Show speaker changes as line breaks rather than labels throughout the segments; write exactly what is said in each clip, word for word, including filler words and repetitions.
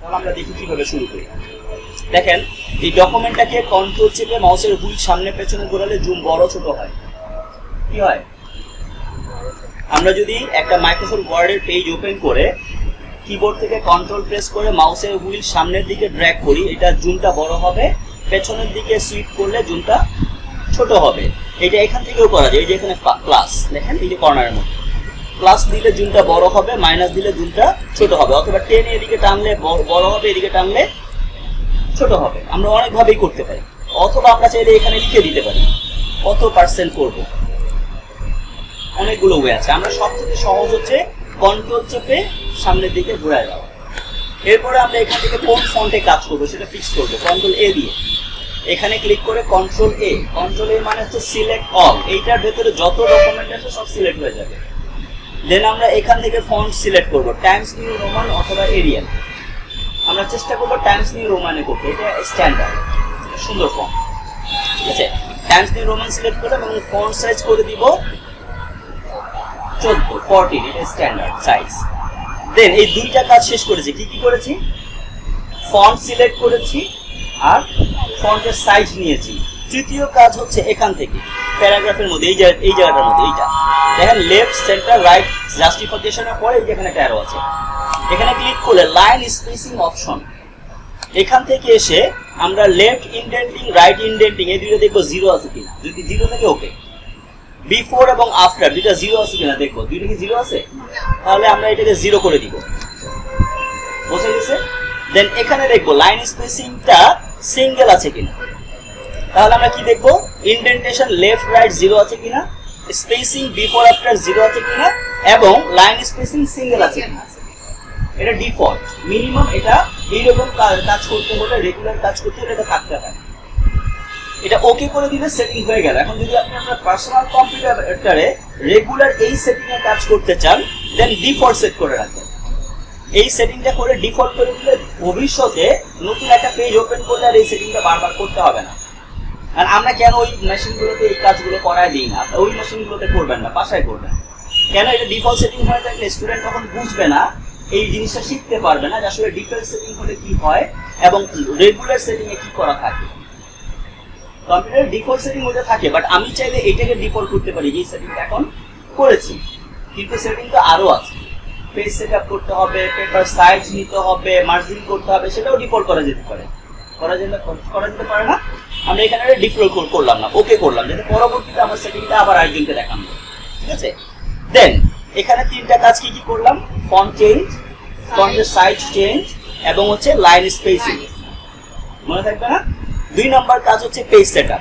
তাহলে আমরা দেখি কিভাবে শুরু করি। দেখেন এই ডকুমেন্টটাকে কন্ট্রোল চেপে মাউসের হুইল সামনে পেছনে ঘোরালে জুম বড় ছোট হয়। কি হয়? আমরা যদি একটা মাইক্রোসফট ওয়ার্ডের পেজ ওপেন করে কিবোর্ড থেকে কন্ট্রোল প্রেস করে মাউসের হুইল সামনের দিকে ড্র্যাগ করি, এটা জুমটা বড় হবে, পেছনের দিকে সুইপ করলে জুমটা ছোট হবে। এটা এখান থেকেও করা যায়। এই যে এখানে প্লাস দেখেন, এই যে কর্নারের মধ্যে প্লাস দিলে জুমটা বড় হবে, মাইনাস দিলে জুমটা ছোট হবে, অথবা টেনে এদিকে টানলে বড় হবে, এদিকে টানলে ছোট হবে। আমরা অনেকভাবেই করতে পারি, অথবা আমরা চাইলে এখানে লিখে দিতে পারি কত পার্সেন্ট করব। অনেকগুলো ওয়ে আছে। আমরা সবথেকে সহজ হচ্ছে কন্ট্রোল চেপে সামনের দিকে ঘুরায় যাওয়া। এরপরে আমরা এখান থেকে কোন ফন্টে কাজ করবো সেটা ফিক্স করবো কন্ট্রোল এ দিয়ে। এখানে ক্লিক করে কন্ট্রোল এ, কন্ট্রোল এ মানে হচ্ছে সিলেক্ট অল। এইটার ভেতরে যত ডকুমেন্ট আছে সব সিলেক্ট হয়ে যাবে। দেন আমরা এখান থেকে ফন্ট সিলেক্ট করবো, টাইমস নিউ রোমান অথবা এরিয়াল। আমরা চেষ্টা করবো টাইমস নিউ রোমানে করতে, এটা স্ট্যান্ডার্ড সুন্দর ফন্ট। ঠিক আছে, টাইমস নিউ রোমান সিলেক্ট করে এবং ফন্ট সাইজ করে দিব চোদ্দ ফোরটিন, এটা স্ট্যান্ডার্ড সাইজ। দেন এই দুইটা কাজ শেষ করেছি। কি কি করেছি? ফন্ট সিলেক্ট করেছি আর ফন্টের সাইজ নিয়েছি। তৃতীয় কাজ হচ্ছে এখান থেকে প্যারাগ্রাফের মধ্যে এই জায়গা এই জায়গাটার মধ্যে এইটা দেখেন লেফট সেন্টার রাইট জাস্টিফিকেশনের পরে এই যে এখানে একটা অ্যারো আছে, এখানে ক্লিক করলে লাইন স্পেসিং অপশন। এখান থেকে এসে আমরা লেফট ইনডেন্টিং রাইট ইনডেন্টিং এই দুটো দেখবো জিরো আছে কিনা। যদি জিরো থাকে ওকে। বিফোর এবং আফটার দুইটা জিরো আছে কিনা দেখবো। দুইটা কি জিরো আছে? তাহলে আমরা এটাকে জিরো করে দিব। বুঝে গেছে? দেন এখানে দেখবো লাইন স্পেসিংটা সিঙ্গেল আছে কিনা। তাহলে আমরা কি দেখবো? ইনডেন্টেশন লেফট রাইট জিরো আছে কিনা, স্পেসিং বিফোর আফটার জিরো আছে কিনা, এবং লাইন স্পেসিং সিঙ্গেল আছে কিনা। এটা ডিফল্ট। মিনিমাম এটা এইরকম কাজ করতে হলে, রেগুলার কাজ করতে হলে এটা থাকতে হয়। এটা ওকে করে দিলে সেটিং হয়ে গেল। এখন যদি আপনি আপনার পার্সোনাল কম্পিউটারে রেগুলার এই সেটিং এ কাজ করতে চান, দেন ডিফল্ট সেট করে রাখবেন। এই সেটিংটা করে ডিফল্ট করে দিলে ভবিষ্যতে নতুন একটা পেজ ওপেন করলে আর এই সেটিংটা বারবার করতে হবে না। আর আমরা কেন ওই মেশিনগুলোতে এই কাজগুলো করায় দিই না? ওই মেশিনগুলোতে করবেন না, বাসায় করবেন। কেন? এটা ডিফল্ট সেটিং হয়ে থাকলে স্টুডেন্ট তখন বুঝবে না, এই জিনিসটা শিখতে পারবে না যে আসলে ডিফল্ট সেটিং হলে কি হয় এবং রেগুলার সেটিং এ কি করা থাকে। কম্পিউটার ডিফল্ট সেটিং ওটা থাকে, বাট আমি চাইলে এটাকে ডিফল্ট করতে পারি, যে সেটিংটা এখন করেছি। কিন্তু সেটিং তো আরো আছে, পেজ সেটআপ করতে হবে, পেপার সাইজ নিতে হবে, মার্জিন করতে হবে, সেটাও ডিফল্ট করা যেতে পারে। করা যেতে করা যেতে পারে না? আমরা এখানে ডিফল্ট করলাম না, ওকে করলাম, যাতে পরবর্তীতে আমার সেটিংটা আবার আরেকজনকে দেখানো যায়। ঠিক আছে? দেন এখানে তিনটা কাজ কি কি করলাম? ফন্ট চেঞ্জ, ফন্টের সাইজ চেঞ্জ, এবং হচ্ছে লাইন স্পেসিং। মনে থাকবে না? দুই নম্বর কাজ হচ্ছে পেজ সেটআপ।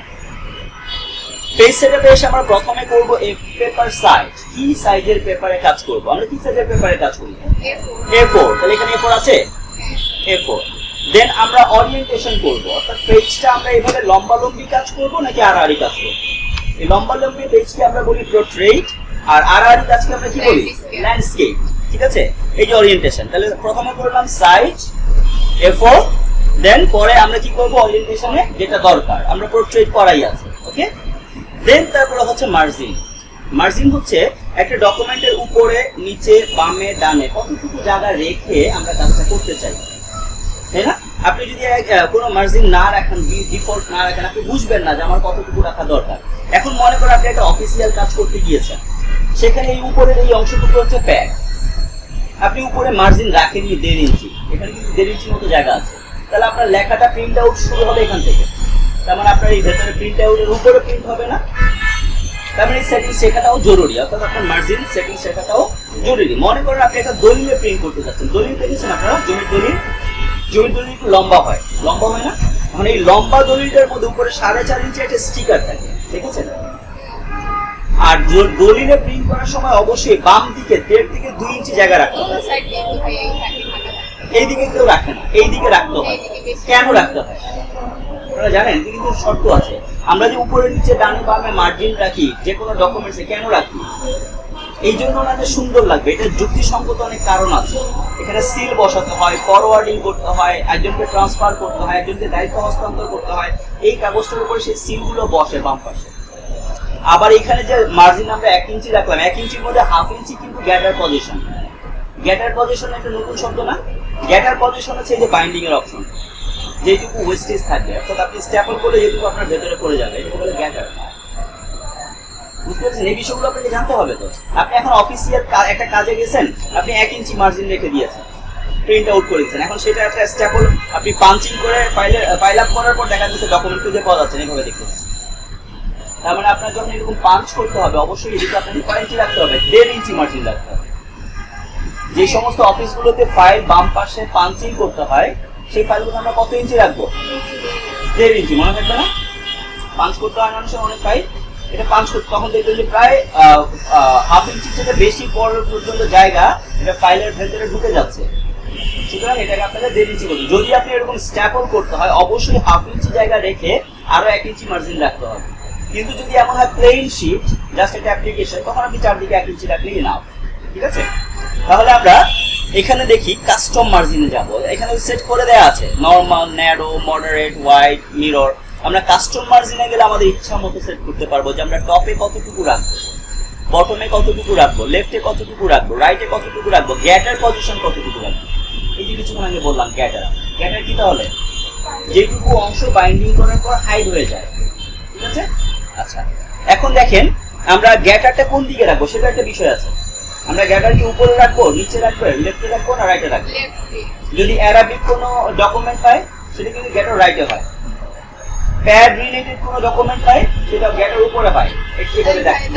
পেজ সেটআপে এসে আমরা প্রথমে করব এই পেপার সাইজ। কি সাইজের পেপারে কাজ করব? আমরা কি সাইজের পেপারে কাজ করি? A four. তাহলে এখানে এ ফোর আছে? এ ফোর। দেন আমরা ওরিয়েন্টেশন করব, অর্থাৎ পেজটা আমরা এইভাবে লম্বা লম্বি কাজ করব নাকি আড়াআড়ি কাজ করব। এই লম্বা লম্বি পেজকে আমরা বলি পোর্ট্রেট, আর আড়াআড়ি কাজকে আমরা কি বলি? ল্যান্ডস্কেপ। ঠিক আছে? এই যে ওরিয়েন্টেশন। তাহলে প্রথমে করলাম সাইজ এ ফোর, দেন পরে আমরা কি করব? ওরিয়েন্টেশনে যেটা দরকার, আমরা পোর্ট্রেট করাই আছে। ওকে? দেন তারপরে হচ্ছে মার্জিন। মার্জিন হচ্ছে একটা ডকুমেন্টের উপরে নিচে বামে ডানে কতটুকু জায়গা রেখে আমরা কাজটা করতে চাই, তাই না? আপনি যদি কোনো মার্জিন না রাখেন, ডিফল্ট না রাখেন, আপনি বুঝবেন না যে আমার কতটুকু রাখা দরকার। এখন মনে করেন আপনি একটা অফিসিয়াল কাজ করতে গিয়েছেন, সেখানে এই উপরের এই অংশটুকু হচ্ছে প্যাক, আপনি উপরে মার্জিন রাখেননি দেড় ইঞ্চি, এখানে কিন্তু দেড় ইঞ্চির মতো জায়গা আছে, তাহলে আপনার লেখাটা প্রিন্ট আউট শুরু হবে এখান থেকে। তার মানে আপনার এই ভেতরে প্রিন্ট আউটের উপরে প্রিন্ট হবে না। তার মানে এই সেটিং শেখাটাও জরুরি, অর্থাৎ আপনার মার্জিন সেটিং শেখাটাও জরুরি। মনে করেন আপনি একটা দলিলে প্রিন্ট করতে যাচ্ছেন, দলিল দেখেছেন আপনারা? জমির দলিল, জমির দলিল একটু লম্বা হয়, লম্বা হয় না? এখন এই লম্বা দলিলটার মধ্যে উপরে সাড়ে চার ইঞ্চি একটা স্টিকার থাকে, দেখেছেন? আর দলিলে প্রিন্ট করার সময় অবশ্যই বাম দিকে দেড় থেকে দুই ইঞ্চি জায়গা রাখতে হবে। এই দিকে কেউ রাখে না, এই দিকে রাখতে হয়। কেন রাখতে হয় আপনারা জানেন? কিন্তু শর্ত আছে। আমরা যে উপরে নিচে ডানে বামে মার্জিন রাখি যে কোনো ডকুমেন্টসে, কেন রাখি? এই জন্য না যে সুন্দর লাগবে, এটা যুক্তিসঙ্গত অনেক কারণ আছে। এখানে সিল বসাতে হয়, ফরওয়ার্ডিং করতে হয়, একজনকে ট্রান্সফার করতে হয়, একজনকে দায়িত্ব হস্তান্তর করতে হয়, এই কাগজটার উপরে সেই সিলগুলো বসে বাম পাশে। আবার এখানে যে মার্জিন আমরা এক ইঞ্চি রাখলাম, এক ইঞ্চির মধ্যে হাফ ইঞ্চি কিন্তু গ্যাটার পজিশন, গ্যাটার পজিশন একটা নতুন শব্দ না? গ্যাটার পজিশন হচ্ছে যে বাইন্ডিং এর অপশন, যেটুকু ওয়েস্টেজ থাকবে অর্থাৎ আপনি স্ট্যাপল করলে যেটুকু আপনার ভেতরে পড়ে যাবে এটাকে বলে গ্যাটার। বুঝতে পারছেন? এই বিষয়গুলো আপনাকে জানতে হবে। তো আপনি এখন অফিসিয়াল একটা কাজে গেছেন, আপনি এক ইঞ্চি মার্জিন রেখে দিয়েছেন, প্রিন্ট আউট করে দিচ্ছেন, এখন সেটা একটা স্ট্যাপল আপনি পাঞ্চিং করে ফাইলে ফাইল আপ করার পর দেখা যাচ্ছে ডকুমেন্ট খুঁজে পাওয়া যাচ্ছে না, এভাবে দেখতে পাচ্ছেন। তার মানে আপনার যখন এরকম পাঞ্চ করতে হবে অবশ্যই এদিকে আপনাকে কয় ইঞ্চি রাখতে হবে? দেড় ইঞ্চি মার্জিন রাখতে হবে। যে সমস্ত অফিসগুলোতে ফাইল বাম পাশে পাঞ্চিং করতে হয় সেই ফাইলগুলো আমরা কত ইঞ্চি রাখবো? দেড় ইঞ্চি। মনে থাকবে না? পাঞ্চ করতে হয় মানুষের অনেক ফাইল, এটা পাঞ্চ করতে তখন দেখবেন যে প্রায় হাফ ইঞ্চির থেকে বেশি পর্যন্ত জায়গা এটা ফাইলের ভেতরে ঢুকে যাচ্ছে। সুতরাং এটাকে আপনাকে দেড় ইঞ্চি করতে, যদি আপনি এরকম স্ট্যাপল করতে হয় অবশ্যই হাফ ইঞ্চি জায়গা রেখে আরো এক ইঞ্চি মার্জিন রাখতে হবে। কিন্তু যদি এমন হয় প্লেন শিট জাস্ট একটা অ্যাপ্লিকেশন, তখন আপনি চারদিকে এক ইঞ্চি রাখলেই নাও। ঠিক আছে? তাহলে আমরা এখানে দেখি কাস্টম মার্জিনে যাব। এখানে সেট করে দেওয়া আছে normal, narrow, moderate, wide, mirror. আমরা কাস্টম মার্জিনে গেলে আমাদের ইচ্ছা মতো সেট করতে পারবো যে আমরা টপে কতটুকু রাখবো, বটমে কতটুকু রাখবো, লেফটে কতটুকু রাখবো, রাইটে কতটুকু রাখবো, গ্যাটার পজিশন কতটুকু রাখবো। এই যে কিছুক্ষণ আগে বললাম গ্যাটার। গ্যাটার কি তাহলে? যেটুকু অংশ বাইন্ডিং করার পর হাইড হয়ে যায়। ঠিক আছে? আচ্ছা, এখন দেখেন আমরা গ্যাটারটা কোন দিকে রাখবো সেটা একটা বিষয় আছে। আমরা গ্যাটার কি উপরে রাখবো, নিচে রাখবো, লেফটে রাখবো না রাইটে রাখবো? যদি অ্যারাবিক কোনো ডকুমেন্ট পাই সেটা কিন্তু গ্যাটার রাইটে হয়। প্যাড রিলেটেড কোনো ডকুমেন্ট পাই সেটা গ্যাটার উপরে হয়। এইভাবে দেখেন,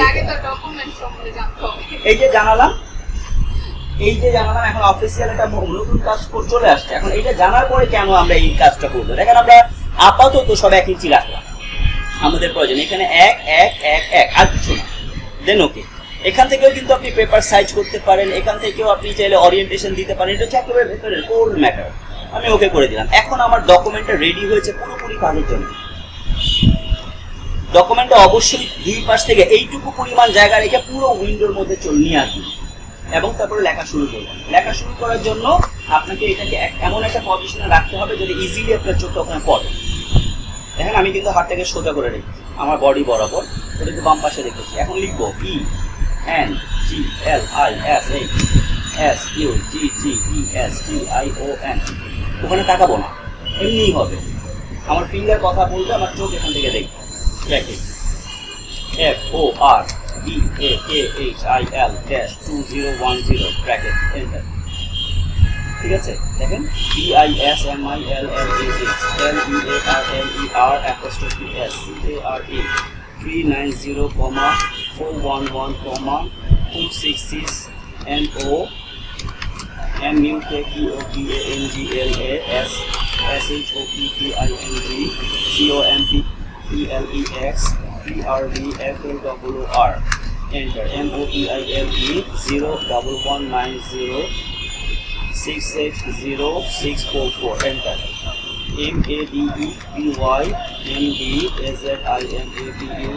এই যে জানালাম, এই যে জানালাম এখন অফিসিয়াল একটা নতুন কাজ চলে আসছে। এখন এটা জানার পরে কেন আমরা এই কাজটা করবো? দেখেন আমরা আপাতত সব এক ইঞ্চি রাখলাম, আমাদের প্রয়োজন এখানে এক এক এক এক আর কিছু না। দেন ওকে, এখান থেকেও কিন্তু আপনি পেপার সাইজ করতে পারেন, এখান থেকেও আপনি চাইলে ওরিয়েন্টেশন দিতে পারেন, এটা হচ্ছে একেবারে ভেতরের কোর ম্যাটার। আমি ওকে করে দিলাম। এখন আমার ডকুমেন্টটা রেডি হয়েছে পুরোপুরি কাজের জন্য। ডকুমেন্টটা অবশ্যই দুই পাশ থেকে এইটুকু পরিমাণ জায়গা রেখে পুরো উইন্ডোর মধ্যে চলে নিয়ে আসবেন এবং তারপরে লেখা শুরু করবেন। লেখা শুরু করার জন্য আপনাকে এটাকে এমন একটা পজিশনে রাখতে হবে যদি ইজিলি আপনার চোখটা ওখানে পড়ে। দেখেন আমি কিন্তু হাতটাকে সোজা করে রেখেছি আমার বডি বরাবর, ওটা একটু বাম পাশে রেখেছি। এখন লিখবো E N G L I S H S U G G E S T I O N. ওখানে তাকাবো না, এমনিই হবে। আমার ফিঙ্গার কথা বলবে, আমার চোখ এখান থেকে দেখবে। Bracket F O R D A K H I L dash two zero one zero bracket enter. ঠিক আছে? দেখেন B I S M I L L A H L E A R L E R apostrophe S C A R E three nine zero comma four one one comma two six six N O M U K P O P A N G L A S S H O P P I N G C O M P P L E X P R D F L W R enter. M O P I L E zero double one nine zero six six zero six four four enter. M A D E P Y M D A Z I M A B U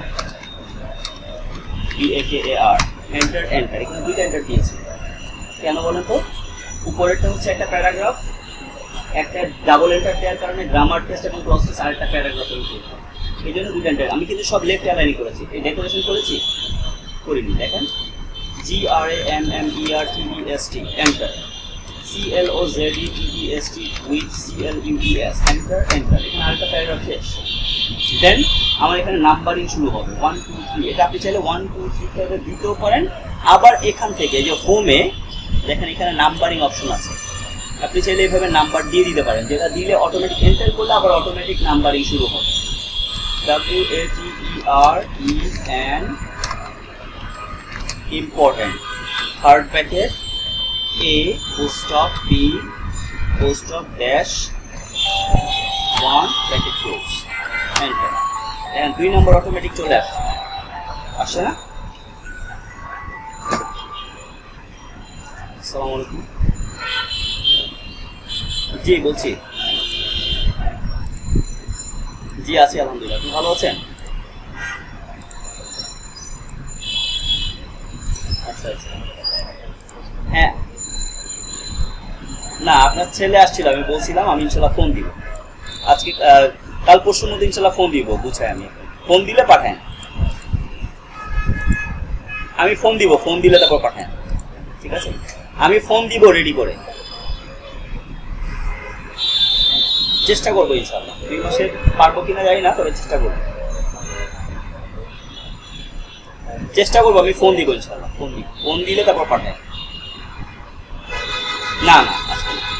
B A K A R enter enter। এখানে দুইটা enter দিয়েছি কেন বলেন তো? উপরেরটা হচ্ছে একটা paragraph, একটা ডাবল এন্টার দেওয়ার কারণে গ্রামার টেস্ট এবং ক্লজ টেস্ট আরেকটা প্যারাগ্রাফ হয়েছে, এই জন্য দুইটা এন্টার। আমি কিন্তু সব লেফট অ্যালাইন করেছি, এই ডেকোরেশন করেছি করিনি। দেখেন G R A M M E R T E S T enter। C L O Z E T E S T with C L U E S enter enter। এখানে আরেকটা paragraph শেষ। দেন আমার এখানে numbering শুরু হবে one two three. এটা আপনি চাইলে ওয়ান টু থ্রি করে দিতেও পারেন। আবার এখান থেকে যে হোমে দেখেন এখানে নাম্বারিং অপশন আছে, আপনি চাইলে এইভাবে নাম্বার দিয়ে দিতে পারেন, যেটা দিলে অটোমেটিক এন্টার করলে আবার অটোমেটিক নাম্বারিং শুরু হবে। W A T E R is an important third bracket A full stop B full stop dash one bracket close enter। and দুই নম্বর অটোমেটিক চলে আসে আসে না? আসসালামু আলাইকুম। জি বলছি, জি আছি আলহামদুলিল্লাহ। আপনি ভালো আছেন? আচ্ছা আচ্ছা, হ্যাঁ না আপনার ছেলে আসছিল, আমি বলছিলাম আমি ইনশাল্লাহ ফোন দিব আজকে, কাল পরশুর মধ্যে ইনশাল্লাহ ফোন দিব, বুঝাই আমি ফোন দিলে পাঠান, আমি ফোন দিব, ফোন দিলে তারপর পাঠান। ঠিক আছে? আমি ফোন দিব রেডি করে, চেষ্টা করবো ইনশাআল্লাহ। দুই মাসের পারবো কিনা জানি না, তবে চেষ্টা করবো চেষ্টা করবো আমি ফোন দিব ইনশাআল্লাহ। ফোন দিব, ফোন দিলে তারপর পাঠাই। না না আজকে না।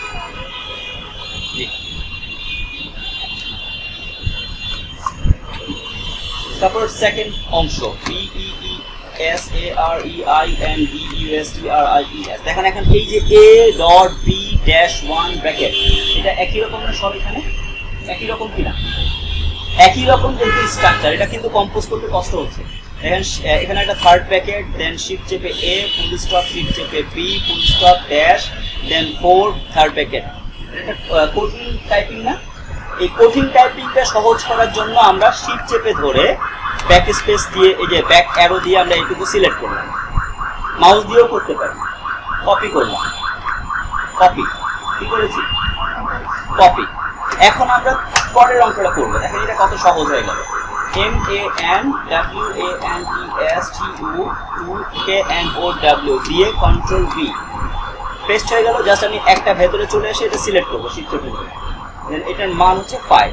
তারপর সেকেন্ড অংশ B E E S A R E I N D U S T R I E S. দেখেন এখন এই যে A dot B dash one bracket, এটা একই রকম না সব? এখানে একই রকম কিনা? একই রকম কিন্তু স্ট্রাকচার, এটা কিন্তু কম্পোজ করতে কষ্ট হচ্ছে। দেখেন এখানে একটা থার্ড ব্র্যাকেট, দেন শিফট চেপে এ, ফুল স্টপ, শিফট চেপে B, full stop, dash, then four, third bracket. এটা কঠিন টাইপিং না? এই কঠিন টাইপিংটা সহজ করার জন্য আমরা শিফট চেপে ধরে ব্যাক স্পেস দিয়ে, এই যে ব্যাক অ্যারো দিয়ে আমরা এইটুকু সিলেক্ট করলাম। মাউস দিয়েও করতে পারি। কপি করলাম, কপি, কি করেছি? কপি। এখন আমরা পরের অঙ্কটা করবো। দেখেন এটা কত সহজ হয়ে গেল। M A N W A N E S T U two K N O W দিয়ে কন্ট্রোল ভি পেস্ট হয়ে গেল। জাস্ট আমি একটা ভেতরে চলে এসে এটা সিলেক্ট করবো শিফট চেপে ধরে। দেন এটার মান হচ্ছে ফাইভ।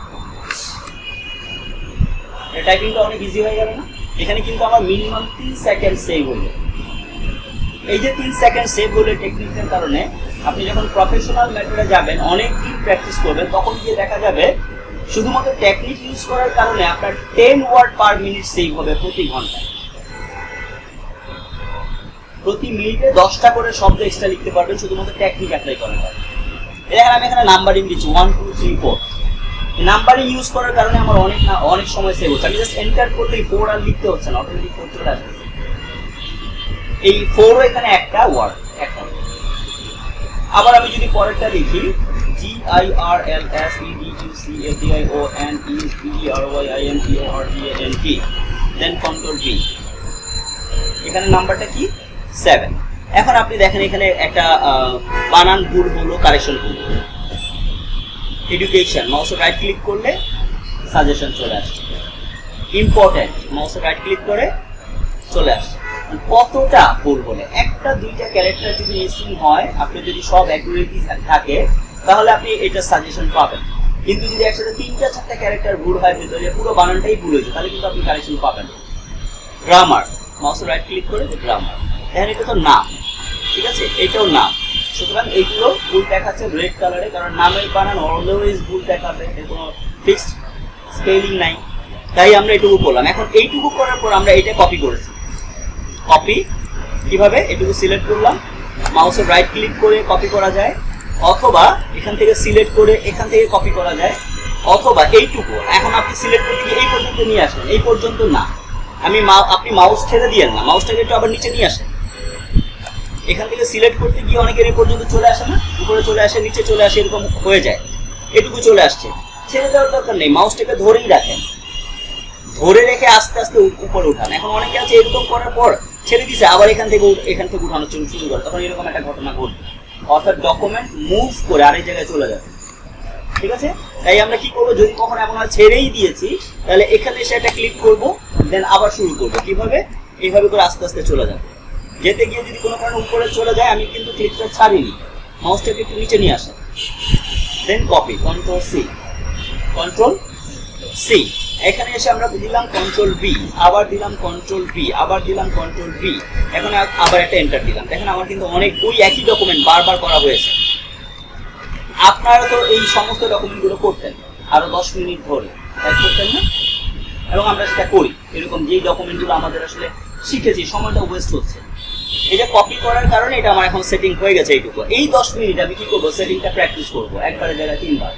টাইপিংটা অনেক ইজি হয়ে গেল না? এখানে কিন্তু আমার মিনিমাম তিন সেকেন্ড সেভ হলো। এই যে তিন সেকেন্ড সেভ হলে টেকনিকের কারণে আপনি যখন প্রফেশনাল মেথডে যাবেন, অনেক দিন প্র্যাকটিস করবেন, তখন গিয়ে দেখা যাবে শুধুমাত্র টেকনিক ইউজ করার কারণে আপনার ten word per minute save হবে প্রতি ঘন্টায়। প্রতি মিনিটে দশটা করে শব্দ এক্সট্রা লিখতে পারবেন শুধুমাত্র টেকনিক অ্যাপ্লাই করার কারণে। দেখেন আমি এখানে নাম্বারিং দিচ্ছি one two three four. Numbering use করার কারণে আমার অনেক না অনেক সময় সেভ হচ্ছে। আমি জাস্ট এন্টার করলেই ফোর আর লিখতে হচ্ছে না, অটোমেটিক ফোর চলে আসবে। এই ফোরও এখানে একটা ওয়ার্ড, একটা। আবার আমি যদি পরেরটা লিখি G I R L S E D U C A D I O N E P R Y I N T R D A N T, then control V. এখানে নাম্বারটা কি? সেভেন। এখন আপনি দেখেন এখানে একটা বানান ভুল হলো, কারেকশন ভুল। এডুকেশন, মাউসে রাইট ক্লিক করলে সাজেশন চলে আসে। ইম্পর্টেন্ট, মাউসে রাইট ক্লিক করে চলে আসে। কতটা ভুল হলে, একটা দুইটা ক্যারেক্টার যদি মিসিং হয়, আপনি যদি সব অ্যাকুরেটলি থাকে তাহলে আপনি এটা সাজেশন পাবেন। কিন্তু যদি একসাথে তিনটা চারটা ক্যারেক্টার ভুল হয় ভেতরে, পুরো বানানটাই ভুল হয়েছে, তাহলে কিন্তু আপনি কারেকশন পাবেন। গ্রামার, মাউসে রাইট ক্লিক করে গ্রামার। দেখেন এটা তো নাম, ঠিক আছে, এটাও নাম। সুতরাং এইগুলো ভুল দেখাচ্ছে রেড কালারে, কারণ নামের বানান অলওয়েজ ভুল দেখাবে, এর কোনো ফিক্সড স্পেলিং নাই। তাই আমরা এটুকু করলাম। এখন এইটুকু করার পর আমরা এটা কপি করেছি। কপি কিভাবে? এটুকু সিলেক্ট করলাম, মাউসের রাইট ক্লিক করে কপি করা যায়, অথবা এখান থেকে সিলেক্ট করে এখান থেকে কপি করা যায়, অথবা এইটুকু এখন আপনি সিলেক্ট করতে গিয়ে এই পর্যন্ত নিয়ে আসেন। এই পর্যন্ত না, আমি আপনি মাউস ছেড়ে দিয়েন না, মাউসটাকে একটু আবার নিচে নিয়ে আসেন। এখান থেকে সিলেক্ট করতে গিয়ে অনেকের এই পর্যন্ত চলে আসে না, উপরে চলে আসে, নিচে চলে আসে, এরকম হয়ে যায়। এটুকু চলে আসছে, ছেড়ে দেওয়ার দরকার নেই, মাউসটাকে ধরেই রাখেন, ধরে রেখে আস্তে আস্তে উপরে উঠান। এখন অনেকে আছে এরকম করার পর ছেড়ে দিছে, আবার এখান থেকে এখান থেকে উঠানো শুরু করে, তখন এরকম একটা ঘটনা ঘটবে। অর্থাৎ ডকুমেন্ট মুভ করে আরেক জায়গায় চলে যাবে, ঠিক আছে? তাই আমরা কি করবো, যদি কখনো এমন হয় ছেড়েই দিয়েছি, তাহলে এখানে এসে একটা ক্লিক করবো, দেন আবার শুরু করবো। কিভাবে? এইভাবে করে আস্তে আস্তে চলে যাবে। যেতে গিয়ে যদি কোনো কারণে উপরে চলে যায়, আমি কিন্তু ক্লিকটা ছাড়িনি, মাউসটাকে একটু নিচে নিয়ে আসেন, then copy, control C, control C. এখানে এসে আমরা দিলাম কন্ট্রোল ভি, আবার দিলাম কন্ট্রোল ভি, আবার দিলাম কন্ট্রোল ভি, এখন আবার একটা এন্টার দিলাম। দেখেন আমার কিন্তু অনেক ওই একই ডকুমেন্ট বারবার করা হয়েছে। আপনারা তো এই সমস্ত ডকুমেন্টগুলো করতেন আরো দশ মিনিট ধরে, তাই করতেন না? এবং আমরা সেটা করি, এরকম যেই ডকুমেন্টগুলো আমাদের আসলে শিখেছি, সময়টা ওয়েস্ট হচ্ছে। এটা কপি করার কারণে এটা আমার এখন সেটিং হয়ে গেছে এইটুকু। এই দশ মিনিট আমি কি করবো, সেটিংটা প্র্যাকটিস করবো একবারের জায়গায় তিনবার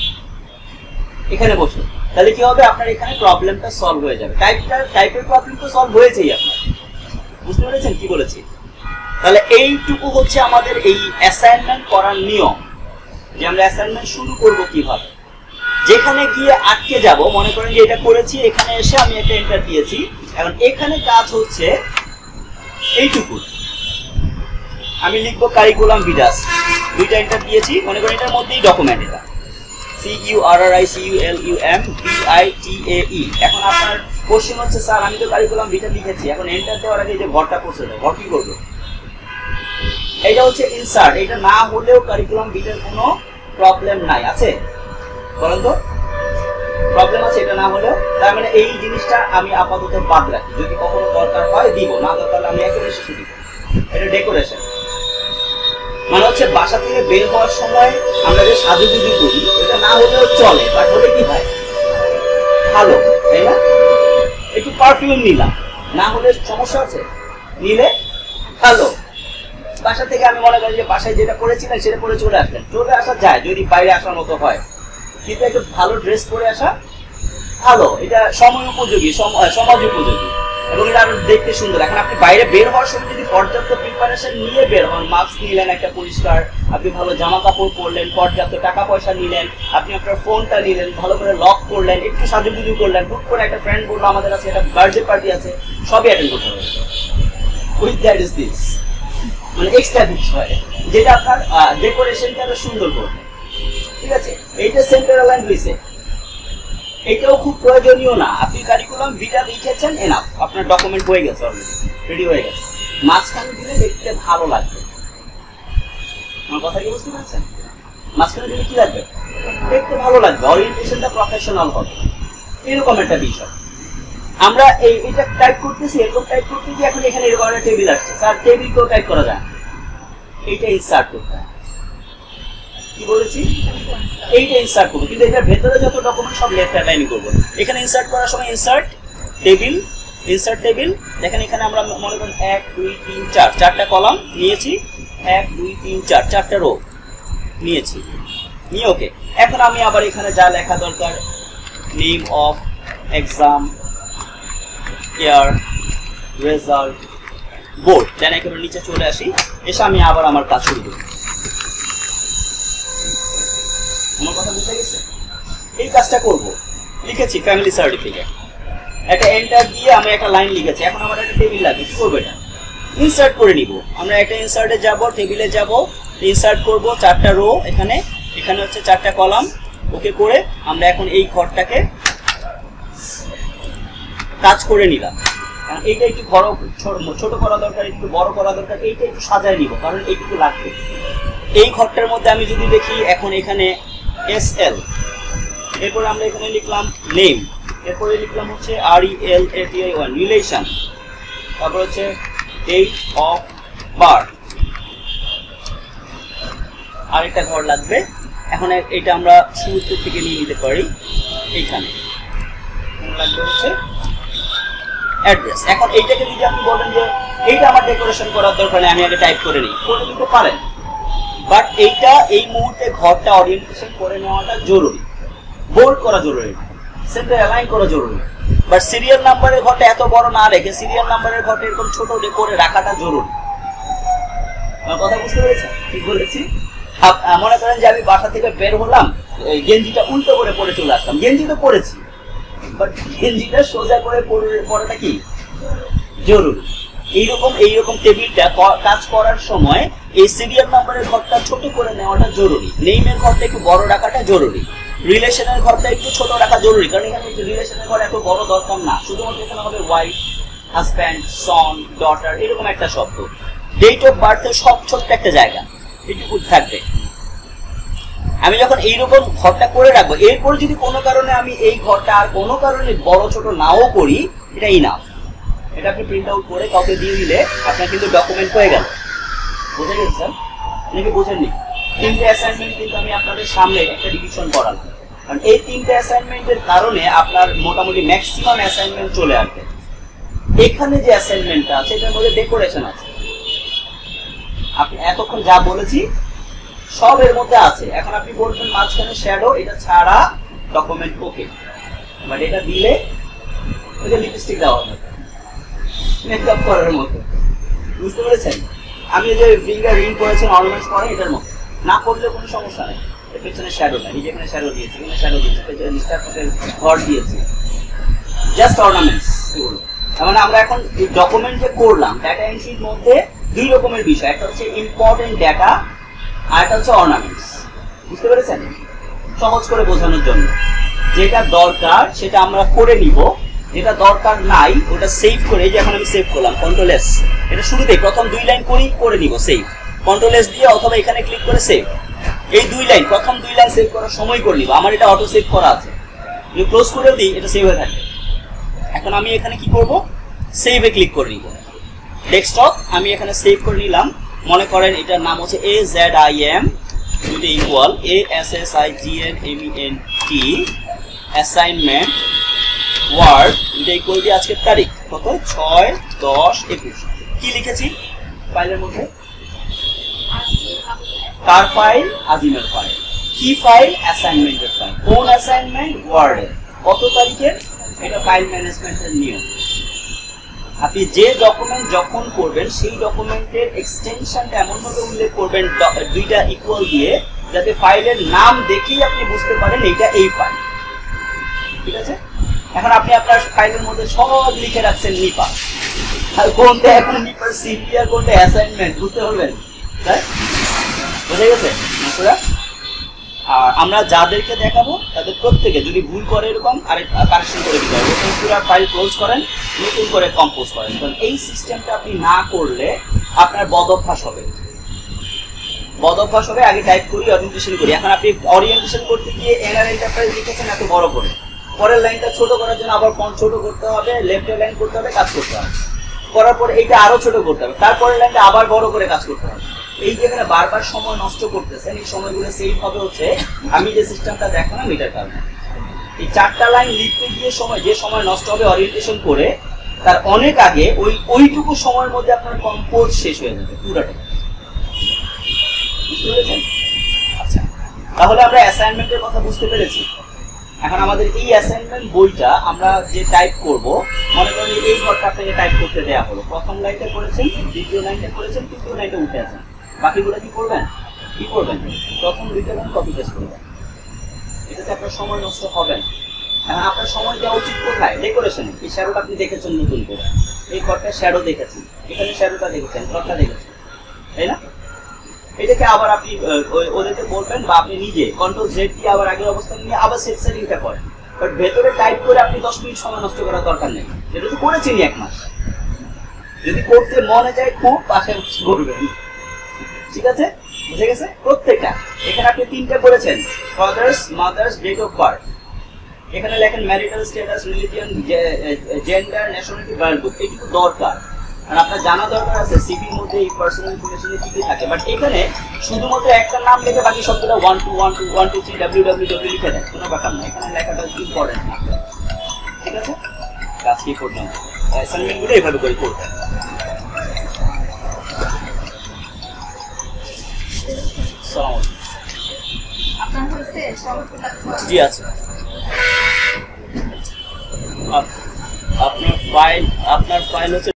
এখানে বসে। তাহলে কি হবে, আপনার এখানে প্রবলেমটা সলভ হয়ে যাবে। টাইপটার টাইপের প্রবলেম তো সলভ হয়েছেই আপনার, বুঝতে পেরেছেন কি বলেছি? তাহলে এইটুকু হচ্ছে আমাদের এই অ্যাসাইনমেন্ট করার নিয়ম, যে আমরা অ্যাসাইনমেন্ট শুরু করব কিভাবে। যেখানে গিয়ে আটকে যাব, মনে করেন যে এটা করেছি, এখানে এসে আমি একটা এন্টার দিয়েছি, এখন এখানে কাজ হচ্ছে এইটুকু। আমি লিখবো কারিকুলাম ভিটাস, দুইটা এন্টার দিয়েছি, মনে করেন এটার মধ্যেই ডকুমেন্ট, এটা C U R R I C U L U M B I T A E. এখন আপনার কোশ্চেন হচ্ছে, স্যার আমি তো কারিকুলাম ভিটা লিখেছি, এখন এন্টার দেওয়ার আগে যে ঘরটা পড়ছে, ঘর কি করবো? এটা হচ্ছে ইনসার্ট, এটা না হলেও কারিকুলাম বিটের কোনো প্রবলেম নাই, আছে বলেন তো? প্রবলেম আছে এটা না হলেও? তার মানে এই জিনিসটা আমি আপাতত বাদ রাখি, যদি কখনো দরকার হয় দিব, না দরকার আমি একেবারে শেষে দিব। এটা ডেকোরেশন মানে হচ্ছে বাসা থেকে বের হওয়ার সময় আমরা যে সাজুগুজু করি এটা না হলেও চলে, বাট হলে কি হয় ভালো, তাই না? একটু পারফিউম নিলাম, না হলে সমস্যা আছে, নিলে ভালো। বাসা থেকে আমি মনে করি যে বাসায় যেটা করেছিলেন সেটা পরে চলে আসলেন, চলে আসা যায় যদি বাইরে আসার মতো হয়, কিন্তু একটু ভালো ড্রেস পরে আসা ভালো, এটা সময় উপযোগী, সমাজ উপযোগী এবং এটা আরো দেখতে সুন্দর। এখন আপনি বাইরে বের হওয়ার সময় যদি পর্যাপ্ত প্রিপারেশন নিয়ে বের হন, মাস্ক নিলেন একটা পরিষ্কার, আপনি ভালো জামা কাপড় পরলেন, পর্যাপ্ত টাকা পয়সা নিলেন, আপনি আপনার ফোনটা নিলেন, ভালো করে লক করলেন, একটু সাজুগুজু করলেন, হুট করে একটা ফ্রেন্ড বললো আমাদের কাছে একটা বার্থডে পার্টি আছে, সবই অ্যাটেন্ড করতে হবে। উইথ দ্যাট ইজ দিস মানে এক্সট্রা বিষয় যেটা আপনার ডেকোরেশনটা আরো সুন্দর করবে, ঠিক আছে? এইটা সেন্টার অ্যালাইন হয়েছে, এটাও খুব প্রয়োজনীয় না। আপনি কারিকুলাম ভিটা লিখেছেন, এনাফ, আপনার ডকুমেন্ট হয়ে গেছে, অলরেডি রেডি হয়ে গেছে। মাঝখানে দিলে দেখতে ভালো লাগবে, আমার কথা কি বুঝতে পারছেন? মাঝখানে দিলে কি লাগবে? দেখতে ভালো লাগবে, ওরিয়েন্টেশনটা প্রফেশনাল হবে, এরকম একটা বিষয়। আমরা এই এটা টাইপ করতেছি, এরকম টাইপ করতে গিয়ে এখন এখানে এরকম একটা টেবিল আসছে, স্যার টেবিলকেও টাইপ করা যায়, এইটা ইনসার্ট করতে হয়। কি বলেছি? এইটা ইনসার্ট করবো, কিন্তু এটার ভেতরে যত ডকুমেন্ট সব লেফট অ্যালাইন করবো। এখানে ইনসার্ট করার সময় ইনসার্ট টেবিল, ইনসার্ট টেবিল, দেখেন এখানে আমরা মনে করেন এক দুই তিন চার চারটা কলাম নিয়েছি, এক দুই তিন চার চারটা রো নিয়েছি, নিয়ে ওকে। এখন আমি আবার এখানে যা লেখা দরকার, name of exam, year, result, board, then একেবারে নিচে চলে আসি, এসে আমি আবার আমার কাজ শুরু করি। আমার কথা বুঝে গেছে? এই কাজটা করব, লিখেছি ফ্যামিলি সার্টিফিকেট, একটা এন্টার দিয়ে আমি একটা লাইন লিখেছি, এখন আমার একটা টেবিল লাগবে, কি করবো? এটা ইনসার্ট করে নিব। আমরা একটা ইনসার্টে যাব, টেবিলে যাব, ইনসার্ট করব, চারটা রো এখানে, এখানে হচ্ছে চারটা কলাম, ওকে করে আমরা এখন এই ঘরটাকে কাজ করে নিলাম। এইটা একটু বড় ছোট করা দরকার, একটু বড় করা দরকার, এইটা একটু সাজায় নিব কারণ এইটুকু লাগবে। এই ঘরটার মধ্যে আমি যদি দেখি এখন এখানে এস এল, এরপরে আমরা এখানে লিখলাম নেম, এরপরে লিখলাম হচ্ছে R E L A T I one, relation, তারপর হচ্ছে ডেট অফ বার্থ, আরেকটা ঘর লাগবে। এখন এটা আমরা শুরু থেকে নিয়ে নিতে পারি, এইখানে লাগবে হচ্ছে অ্যাড্রেস। এখন এইটাকে যদি আপনি বলেন যে এইটা আমার ডেকোরেশন করার দরকার নেই, আমি আগে টাইপ করে নিই, করে নিতে পারেন, বাট এইটা এই মুহূর্তে ঘরটা ওরিয়েন্টেশন করে নেওয়াটা জরুরি, বোল্ড করা জরুরি, সেন্টার অ্যালাইন করা জরুরি, বাট সিরিয়াল নাম্বারের ঘরটা এত বড় না রেখে সিরিয়াল নাম্বারের ঘরটা এরকম ছোট করে রাখাটা জরুরি। আমার কথা বুঝতে পেরেছেন? ঠিক বলেছি? মনে করেন যে আমি বাসা থেকে বের হলাম, গেঞ্জিটা উল্টো করে পরে চলে আসলাম, গেঞ্জি তো পরেছি বাট গেঞ্জিটা সোজা করে পড়াটা কি জরুরি। এইরকম এইরকম টেবিলটা কাজ করার সময় এই সিরিয়াল নাম্বারের ঘরটা ছোট করে নেওয়াটা জরুরি, নেইমের ঘরটা একটু বড় রাখাটা জরুরি, রিলেশনের ঘরটা একটু ছোট রাখা জরুরি, কারণ এখানে রিলেশনের ঘর এত বড় দরকার না, শুধুমাত্র এখানে হবে ওয়াইফ, হাজব্যান্ড, সন, ডটার, এরকম একটা শব্দ। ডেট অফ বার্থের সব ছোট্ট একটা জায়গা এটুকু থাকবে। আমি যখন এইরকম ঘরটা করে রাখবো, এরপরে যদি কোনো কারণে আমি এই ঘরটা আর কোনো কারণে বড় ছোট নাও করি, এটা ইনাফ। এটা আপনি প্রিন্ট আউট করে কাউকে দিয়ে দিলে আপনার কিন্তু ডকুমেন্ট হয়ে গেল। বুঝে গেছেন নাকি বুঝেননি? তিনটে অ্যাসাইনমেন্ট কিন্তু আমি আপনাদের সামনে একটা রিভিশন করালাম, কারণ এই তিনটে অ্যাসাইনমেন্টের কারণে আপনার মোটামুটি ম্যাক্সিমাম অ্যাসাইনমেন্ট চলে আসবে। এখানে যে অ্যাসাইনমেন্টটা আছে এটার মধ্যে ডেকোরেশন আছে, আপনি এতক্ষণ যা বলেছি সব এর মধ্যে আছে। এখন আপনি বলবেন মাঝখানে শ্যাডো, এটা ছাড়া ডকুমেন্ট ওকে, বাট এটা দিলে ওই যে লিপস্টিক দেওয়ার মতো, মেকআপ করার মতো, বুঝতে পেরেছেন? আমি যে ফিঙ্গার রিং করেছেন অর্নামেন্টস করে এটার মতো, না করলে কোনো সমস্যা নেই। এর পেছনে শ্যাডো নাই, যেখানে শ্যাডো দিয়েছি এখানে শ্যাডো দিয়েছি, পেছনে নিস্টার ঘর দিয়েছি, জাস্ট অর্নামেন্টস এগুলো। মানে আমরা এখন ডকুমেন্ট যে করলাম ডাটা এন্ট্রির মধ্যে দুই রকমের বিষয়, একটা হচ্ছে ইম্পর্টেন্ট ডাটা আর একটা হচ্ছে অর্নামেন্টস। বুঝতে পেরেছেন? সহজ করে বোঝানোর জন্য যেটা দরকার সেটা আমরা করে নিব, যেটা দরকার নাই ওটা সেভ করে, এই যে এখন আমি সেভ করলাম কন্ট্রোল এস, এটা শুরুতেই প্রথম দুই লাইন করেই করে নিব সেভ, কন্ট্রোল এস দিয়ে অথবা এখানে ক্লিক করে সেভ। এই দুই লাইন, প্রথম দুই লাইন সেভ করার সময় করে নিব, আমার এটা অটো সেভ করা আছে, যদি ক্লোজ করে দিই এটা সেভ হয়ে থাকে। এখন আমি এখানে কি করব, সেভে ক্লিক করে নিব, ডেস্কটপ আমি এখানে সেভ করে নিলাম। মনে করেন এটার নাম হচ্ছে এ জেড আই এম, দুটো equal A S S I G N M E N T assignment word, দুটো ইকুয়াল দিয়ে আজকের তারিখ কত, ছয় দশ একুশ। কি লিখেছি ফাইলের মধ্যে, কার ফাইল, আজিমের ফাইল। কি ফাইল, অ্যাসাইনমেন্টের ফাইল। কোন অ্যাসাইনমেন্ট, ওয়ার্ডের। কত তারিখের, এটা ফাইল ম্যানেজমেন্টের নিয়ম। আপনি যে ডকুমেন্ট যখন করবেন সেই ডকুমেন্টের এক্সটেনশনটা এমনভাবে উল্লেখ করবেন দুইটা ইকুয়াল দিয়ে, যাতে ফাইলের নাম দেখেই আপনি বুঝতে পারেন এইটা এই ফাইল। ঠিক আছে, এখন আপনি আপনার ফাইলের মধ্যে সব লিখে রাখছেন নিপা, আর কোনটা এখন নিপার সিপি আর কোনটা অ্যাসাইনমেন্ট বুঝতে পারবেন, তাই বুঝে গেছে? আর আমরা যাদেরকে দেখাবো তাদের প্রত্যেকে যদি ভুল করে এরকম আরে কারেকশন করে দিতে হবে, পুরো ফাইল ক্লোজ করেন, নতুন করে কম্পোজ করেন। কারণ এই সিস্টেমটা আপনি না করলে আপনার বদ অভ্যাস হবে, বদ অভ্যাস হবে। আগে টাইপ করি, অরিয়েন্টেশন করি। এখন আপনি অরিয়েন্টেশন করতে গিয়ে এনআর এন্টারপ্রাইজ লিখেছেন এত বড় করে, পরের লাইনটা ছোট করার জন্য আবার ফন্ট ছোট করতে হবে, লেফটের লাইন করতে হবে, কাজ করতে হবে, করার পরে এইটা আরো ছোট করতে হবে, তারপরের লাইনটা আবার বড় করে কাজ করতে হবে। এই যেখানে বারবার সময় নষ্ট করতেছেন, এই সময়গুলো সেভ হবে হচ্ছে আমি যে সিস্টেমটা দেখালাম এটার কারণে। এই চারটা লাইন লিখতে গিয়ে সময় যে সময় নষ্ট হবে অরিয়েন্টেশন করে, তার অনেক আগে ওই ওইটুকু সময়ের মধ্যে আপনার কম্পোজ শেষ হয়ে যাবে পুরোটা। বুঝতে পেরেছেন? আচ্ছা, তাহলে আমরা অ্যাসাইনমেন্টের কথা বুঝতে পেরেছি। এখন আমাদের এই অ্যাসাইনমেন্ট বইটা আমরা যে টাইপ করব, মনে করেন এই ঘরটা আপনাকে টাইপ করতে দেওয়া হলো, প্রথম লাইনটা করেছেন, দ্বিতীয় লাইনটা করেছেন, তৃতীয় লাইনটা উঠে আছেন, বাকিগুলো কি করবেন, কি করবেন, প্রথম দুইটা লাইন কপি পেস্ট করবেন। এটাতে আপনার সময় নষ্ট হবে না। এখন আপনার সময় দেওয়া উচিত কোথায়, ডেকোরেশনে। এই শ্যাডোটা আপনি দেখেছেন নতুন করে, এই ঘরটা শ্যাডো দেখেছেন, এখানে শ্যাডোটা দেখেছেন, ঘরটা দেখেছেন, তাই না? এটাকে আবার আপনি ওদেরকে বলবেন বা আপনি নিজে কন্ট্রোল জেড দিয়ে আবার আগের অবস্থান নিয়ে আবার সেট সেটিংটা করেন। বাট ভেতরে টাইপ করে আপনি দশ মিনিট সময় নষ্ট করার দরকার নেই, এটা তো করেছেনই এক মাস। যদি করতে মনে যায় খুব পাশে করবেন, ঠিক আছে? বুঝে গেছে? প্রত্যেকটা এখানে আপনি তিনটা করেছেন, father's, mother's, date of birth. এখানে লেখেন marital status, religion, gender, nationality, birth. এইটুকু দরকার, আর আপনার জানা দরকার আছে সিভির মধ্যে এই পার্সোনাল ইনফরমেশনে কি কি থাকে। বাট এখানে শুধুমাত্র একটা নাম লিখে বাকি সবগুলো one two one two one two three W W W লিখে দেয়, কোনো ব্যাপার না। এখানে লেখাটা ইম্পর্টেন্ট না, ঠিক আছে? কাজ কি করবেন, অ্যাসাইনমেন্টগুলো এইভাবে করে করবেন। জি আছে, আপনার ফাইল আপনার ফাইল হচ্ছে